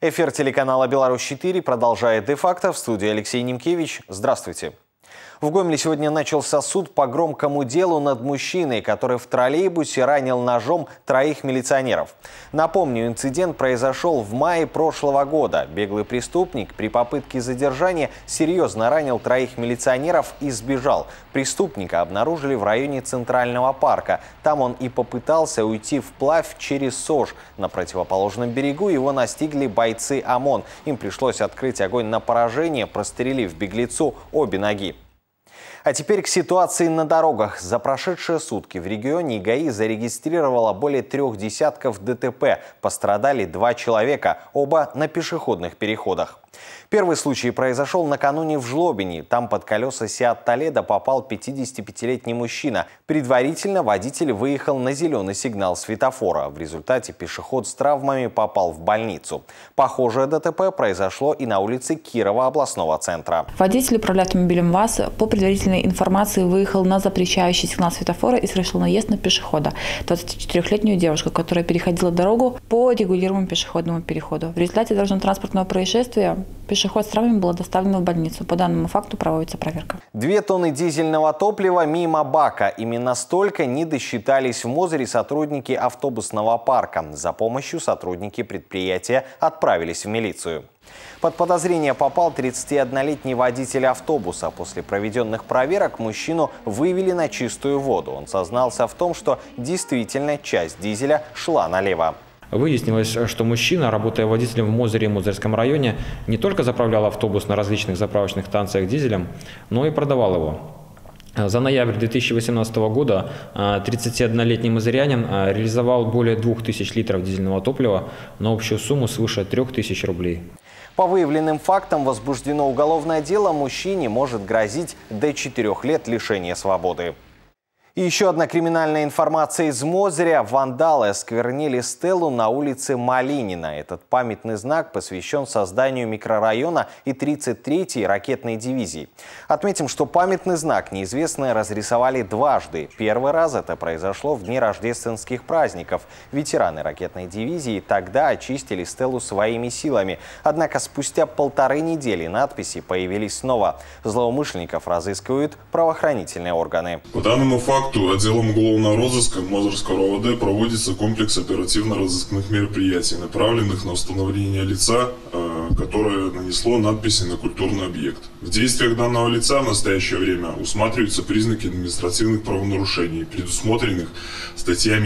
Эфир телеканала «Беларусь-4» продолжает «Де-факто». В студии Алексей Немкевич. Здравствуйте. В Гомеле сегодня начался суд по громкому делу над мужчиной, который в троллейбусе ранил ножом 3 милиционеров. Напомню, инцидент произошел в мае прошлого года. Беглый преступник при попытке задержания серьезно ранил 3 милиционеров и сбежал. Преступника обнаружили в районе Центрального парка. Там он и попытался уйти вплавь через Сож. На противоположном берегу его настигли бойцы ОМОН. Им пришлось открыть огонь на поражение, прострелив беглецу обе ноги. А теперь к ситуации на дорогах. За прошедшие сутки в регионе ГАИ зарегистрировало более 3 десятков ДТП. Пострадали 2 человека, оба на пешеходных переходах. Первый случай произошел накануне в Жлобине. Там под колеса Сиат Толедо попал 55-летний мужчина. Предварительно водитель выехал на зеленый сигнал светофора. В результате пешеход с травмами попал в больницу. Похожее ДТП произошло и на улице Кирова областного центра. Водитель, управляя автомобилем ВАЗ, по предварительной информации выехал на запрещающий сигнал светофора и совершил наезд на пешехода. 24-летнюю девушку, которая переходила дорогу по регулируемому пешеходному переходу. В результате дорожно-транспортного происшествия пешеход с травмами был доставлен в больницу. По данному факту проводится проверка. 2 тонны дизельного топлива мимо бака. Именно столько не досчитались в Мозыре сотрудники автобусного парка. За помощью сотрудники предприятия отправились в милицию. Под подозрение попал 31-летний водитель автобуса. После проведенных проверок мужчину вывели на чистую воду. Он сознался в том, что действительно часть дизеля шла налево. Выяснилось, что мужчина, работая водителем в Мозыре и Мозырском районе, не только заправлял автобус на различных заправочных станциях дизелем, но и продавал его. За ноябрь 2018 года 31-летний мозырянин реализовал более 2000 литров дизельного топлива на общую сумму свыше 3000 рублей. По выявленным фактам возбуждено уголовное дело. Мужчине может грозить до 4 лет лишения свободы. И еще одна криминальная информация из Мозыря. Вандалы осквернили стелу на улице Малинина. Этот памятный знак посвящен созданию микрорайона и 33-й ракетной дивизии. Отметим, что памятный знак неизвестные разрисовали дважды. Первый раз это произошло в дни рождественских праздников. Ветераны ракетной дивизии тогда очистили стелу своими силами. Однако спустя 1,5 недели надписи появились снова. Злоумышленников разыскивают правоохранительные органы. По данному факту отделом уголовного розыска Мозырского РОВД проводится комплекс оперативно-розыскных мероприятий, направленных на установление лица, которое нанесло надписи на культурный объект. В действиях данного лица в настоящее время усматриваются признаки административных правонарушений, предусмотренных статьями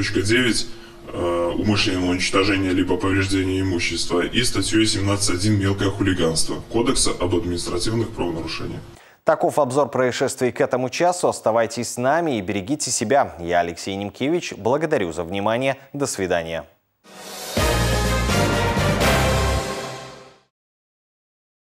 10.9 умышленного уничтожения либо повреждения имущества и статьей 17.1 «Мелкое хулиганство» Кодекса об административных правонарушениях. Таков обзор происшествий к этому часу. Оставайтесь с нами и берегите себя. Я Алексей Немкевич. Благодарю за внимание. До свидания.